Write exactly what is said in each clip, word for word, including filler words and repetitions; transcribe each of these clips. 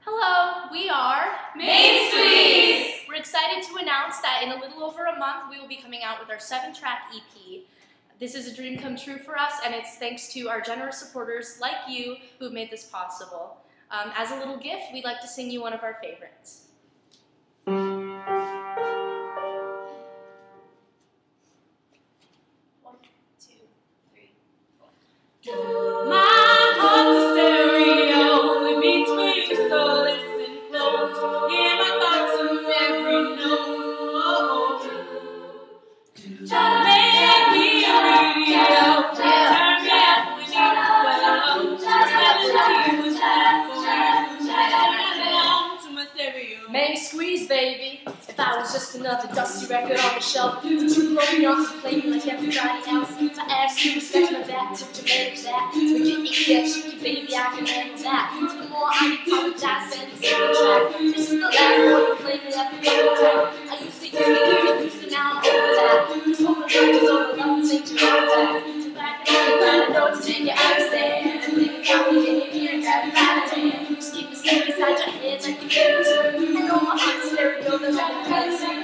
Hello, we are Main Squeeze! We're excited to announce that in a little over a month we will be coming out with our seven track E P. This is a dream come true for us, and it's thanks to our generous supporters like you who have made this possible. Um, as a little gift, we'd like to sing you one of our favorites. One, two, three, four. My heart's a stereo, it beats for you, so listen close. Hear my thoughts in every note. Make me a radio, turn me up when you well. This melody was meant for you. Sing along to my stereo. Main Squeeze, baby. If I was just another dusty record on the shelf, would you blow me off and play me like everybody else? If I asked you to scratch my back, tip to manage that, would you think that cheeky baby, I can handle that? So the more I apologize, send the second track. This is the last one you play me that for every time. I used to use it, used to now I'm over that. This over love is over love, take your contact. So back and forth, find a note to make you understand. And things how we get here and grab your hand. Just keep it steady inside your head like you feel to. I know my heart's a stereo, that's all I'm gonna sing.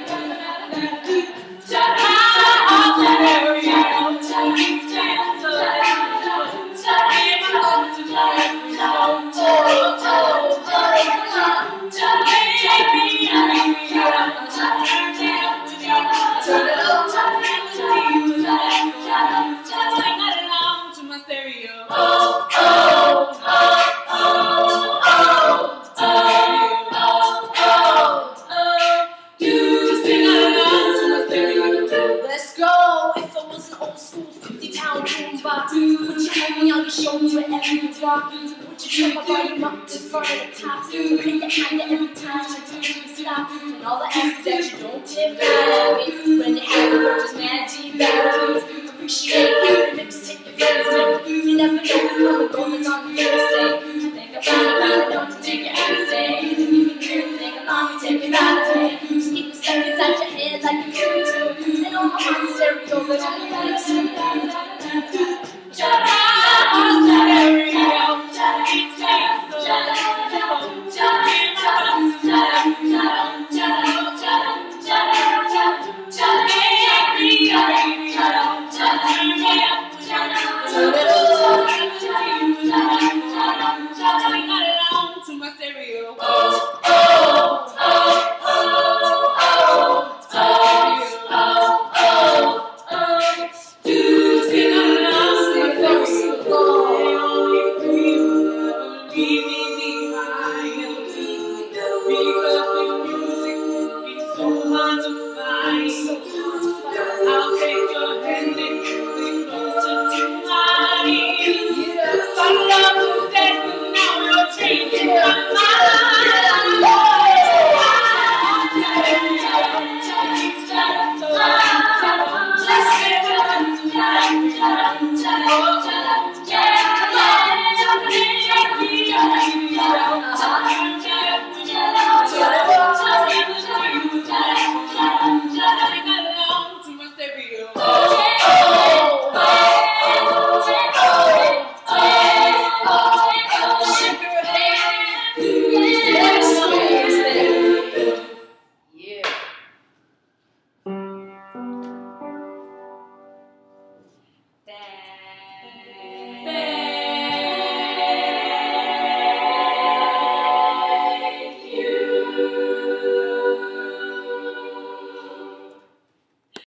Would you hold me on your shoulders wherever you walk? Would you turn my volume up to front of the top? Would you hit the higher every time I do you stop? And all I ask is that you don't tip my me when you have the just mad deep boundaries.